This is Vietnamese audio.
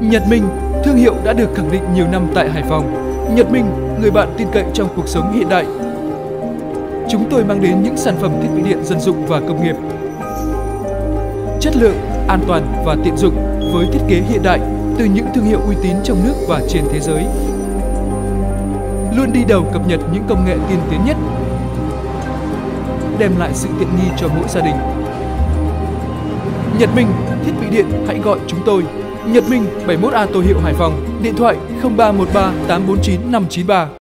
Nhật Minh, thương hiệu đã được khẳng định nhiều năm tại Hải Phòng. Nhật Minh, người bạn tin cậy trong cuộc sống hiện đại. Chúng tôi mang đến những sản phẩm thiết bị điện dân dụng và công nghiệp. Chất lượng, an toàn và tiện dụng với thiết kế hiện đại từ những thương hiệu uy tín trong nước và trên thế giới. Luôn đi đầu cập nhật những công nghệ tiên tiến nhất, đem lại sự tiện nghi cho mỗi gia đình. Nhật Minh, thiết bị điện hãy gọi chúng tôi. Nhật Minh 71A Tô Hiệu Hải Phòng, điện thoại 0313 849 593.